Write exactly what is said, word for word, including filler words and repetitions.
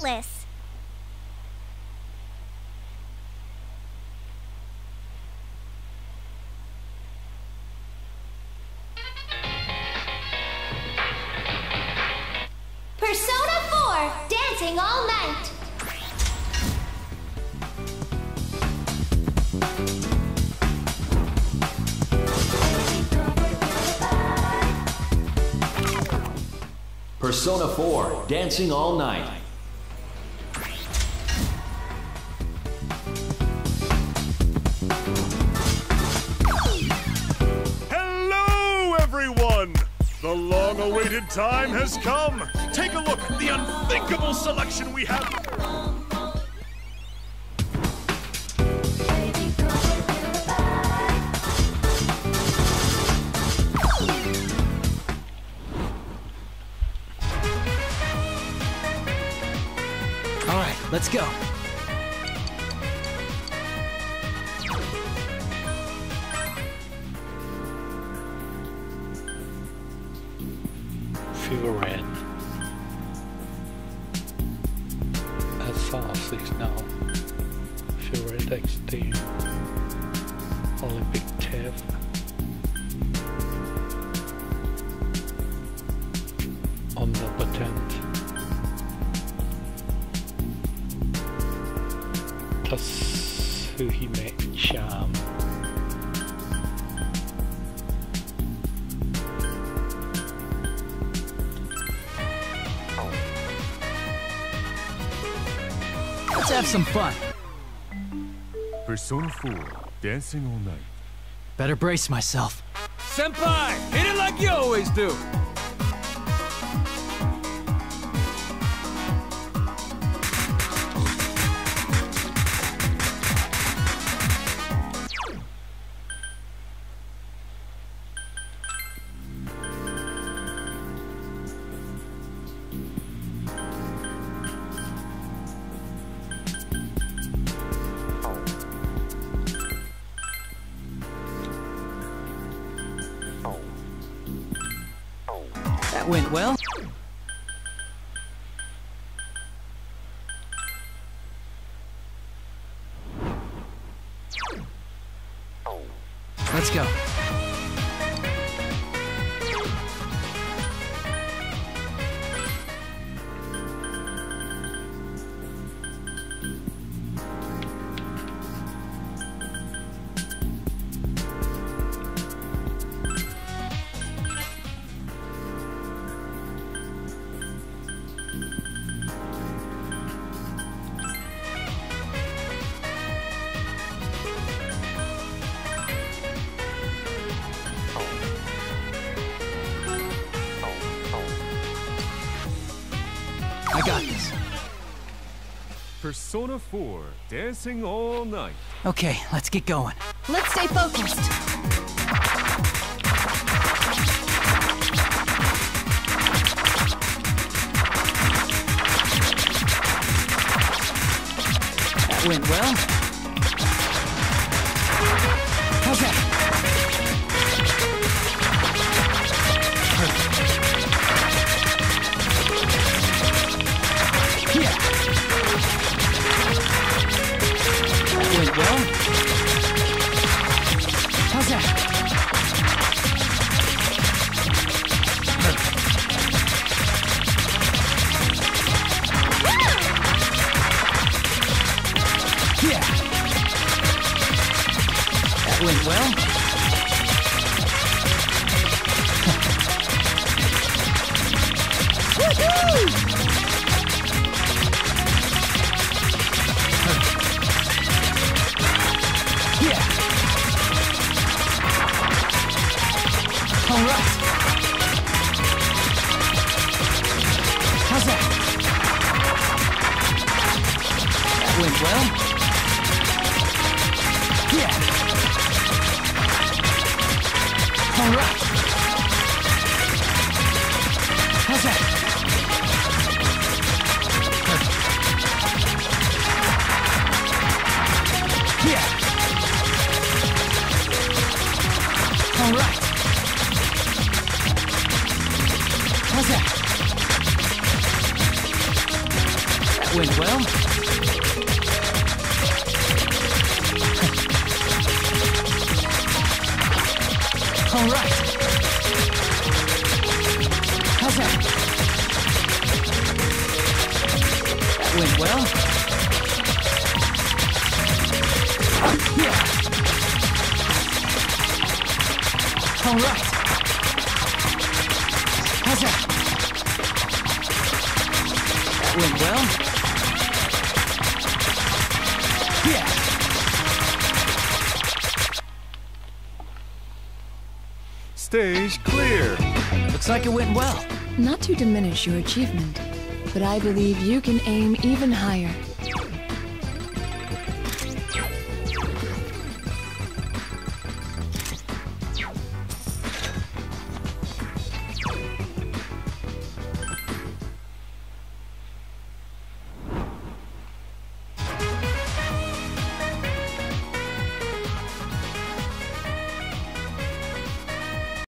effortless. Persona four, dancing all night. Persona four, dancing all night. Hello, everyone! The long-awaited time has come. Take a look at the unthinkable selection we have. All right, let's go. Fever Red. At Summer six now. Fever Red Extreme. Olympic Tab. Omnipotent. Tatsuhime Charm. Let's have some fun. Persona four, dancing all night. Better brace myself. Senpai, hit it like you always do. That went well. Let's go. I got this. Persona four, dancing all night. Okay, let's get going. Let's stay focused. That went well. How's that? Perfect. Yeah. That went well. How's that? Perfect. Yeah. That went well. Woohoo! Yeah. All right. How's that? That went well. Yeah. All right. How's that? Perfect. Yeah. All right. How's that? That went All right. How's that? That went well. Yeah. Stage clear. Looks like it went well. Not to diminish your achievement, but I believe you can aim even higher.